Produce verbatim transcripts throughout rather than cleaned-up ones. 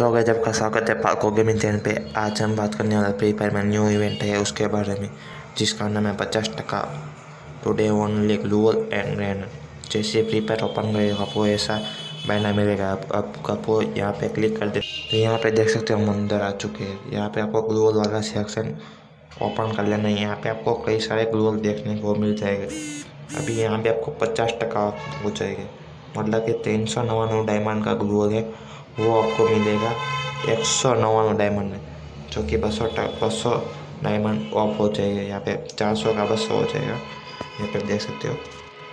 तो गए जब का स्वागत है पाको गेमिंग चैनल पे। आज हम बात करने वाले फ्री फायर में न्यू इवेंट है उसके बारे में, जिसका नाम है पचास टका today only global and grand. जैसे फ्री फायर ओपन करेगा आपको ऐसा बैनर मिलेगा। आप, आप आपको यहाँ पे क्लिक कर दे तो यहाँ पे देख सकते हो हम अंदर आ चुके हैं। यहाँ पे आपको ग्लोबल वाला सेक्शन ओपन कर लेना है। यहाँ पे आपको कई सारे ग्लोबल देखने को मिल जाएंगे। अभी यहाँ पे आपको पचास टका हो जाएगा, मतलब कि तीन सौ नवानवे डायमंड का ग्लोबल है वो आपको मिलेगा एक सौ नवानवे डायमंड में, जो कि बसो बसो डायमंड ऑफ हो जाएगा। यहाँ पे चार सौ का बसो हो जाएगा। यहाँ पे देख सकते हो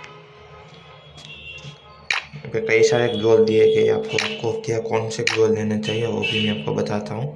यहाँ पे कई सारे ग्लोल दिए गए आपको। आपको क्या कौन से ग्लोल लेना चाहिए वो भी मैं आपको बताता हूँ।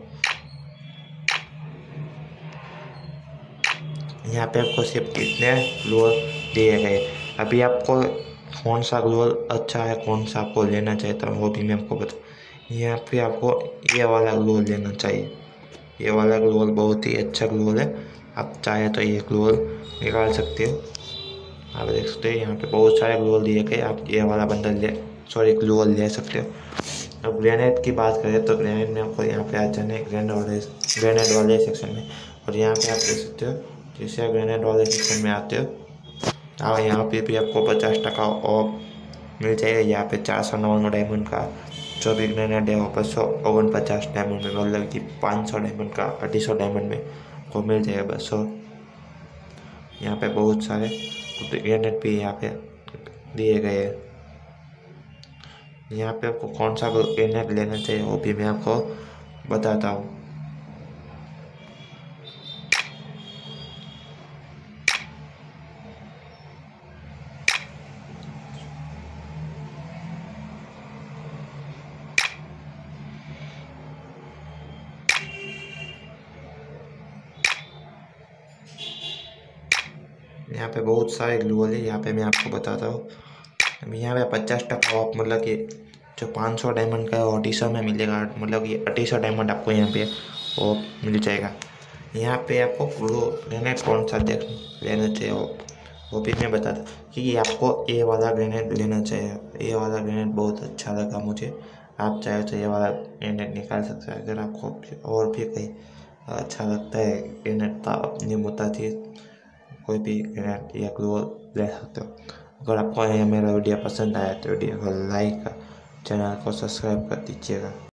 यहाँ पे आपको सिर्फ इतने ग्लोल दिए गए। अभी आपको कौन सा ग्लोल अच्छा है, कौन सा आपको लेना चाहता हूँ वो भी मैं आपको बता। यहाँ पे आपको ये वाला ग्लोल लेना चाहिए। ये वाला ग्लोल बहुत ही अच्छा ग्लोल है। आप चाहे तो ये ग्लोल निकाल सकते हो। आप देख सकते हो यहाँ पे बहुत सारे ग्लोल दिए गए। आप ये वाला बंडल ले सॉरी ग्लोल ले सकते हो। अब ग्रेनेड की बात करें तो ग्रेनेड में आपको यहाँ पे आ जाना है ग्रेनेड वाले ग्रेनेड वाले सेक्शन में। और यहाँ पे आप देख सकते हो जैसे आप ग्रेनेड वाले सेक्शन में आते हो और यहाँ पे भी आपको पचास टका ऑफ मिल जाएगा। यहाँ पे चार सौ नवानवे डायमंड का जो भी ग्रेनेड है वो सौ ओवन पचास डायमंड में, मतलब कि पाँच सौ डायमंड का अढ़ी सौ डायमंड में वो मिल जाएगा बस। सौ यहाँ पे बहुत सारे ग्रेनेड भी यहाँ पे दिए गए हैं। यहाँ पे आपको कौन सा ग्रेनेड लेना चाहिए वो भी मैं आपको बताता हूँ। यहाँ पे बहुत सारे ग्लूवल है, यहाँ पे मैं आपको बताता हूँ। अभी यहाँ पे पचास टका ऑफ, मतलब कि जो पाँच सौ डायमंड का है अढ़ी सौ में मिलेगा, मतलब कि अढ़ी सौ डायमंड आपको यहाँ पे वो मिल जाएगा। यहाँ पे आपको ग्लू ग्रेनेड कौन सा देख लेना चाहिए वो वो भी मैं बताता कि आपको ये वाला ग्रेनेड लेना चाहिए। ये वाला ग्रेनेड बहुत अच्छा लगा मुझे। आप चाहे तो ये वाला ग्रेनेड निकाल सकते हैं। अगर आपको और भी कहीं अच्छा लगता है ग्रेनेड तो अपनी मुता थी कोई भी ग्रेनेड या ग्लू ले सकते हो। अगर आपको ये मेरा वीडियो पसंद आया तो वीडियो को लाइक, चैनल को सब्सक्राइब कर दीजिएगा।